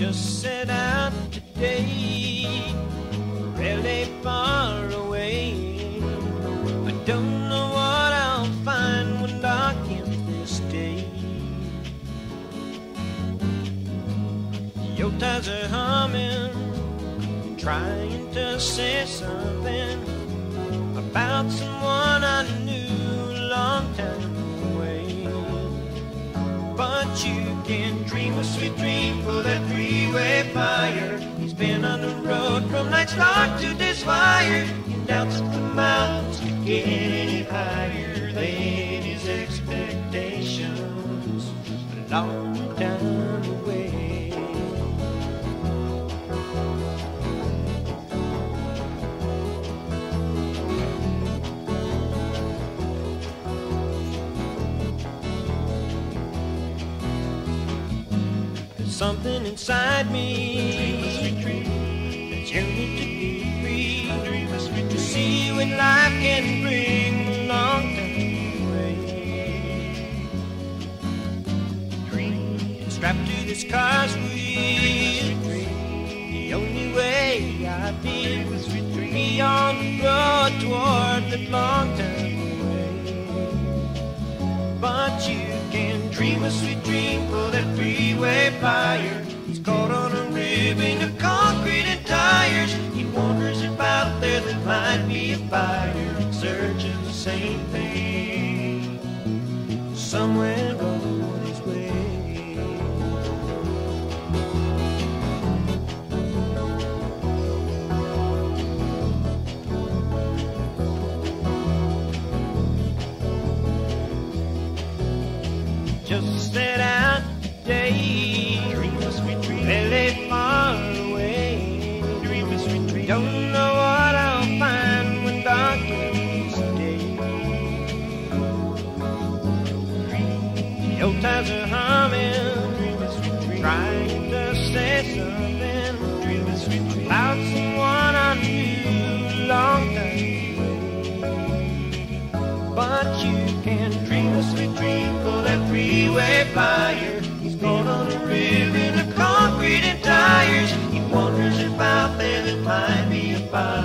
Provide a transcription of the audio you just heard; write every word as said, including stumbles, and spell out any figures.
just set out today, really far away. I don't know what I'll find when dark ends this day. Your tires are humming, trying to say something about someone I knew a long time away. But you can dream a sweet dream for that freeway fire. He's been on the road from night's dark to this wire. He doubts if the mountains could get any higher than his expectations a long time away. Something inside me that's yearning to be free, to see what life can bring a long time away. Strapped to this car's wheel, the only way I feel is be on the road toward that long time away. But you can dream a sweet dream for that freeway fire. He's caught on a ribbon of concrete and tires. He wonders if out there there might be a fire in search of the same thing somewhere on his way. Just set out today, dream a sweet dream, really far away. Dream a sweet dream, don't know what I'll find when dark comes the day. The old times are humming, dream a sweet dream, trying to say something, dream a sweet dream, about someone I knew a long time away. But you can dream a sweet dream for that freeway fire. He's gone on a ribbon of concrete and tires. He wonders if out there there might be a fire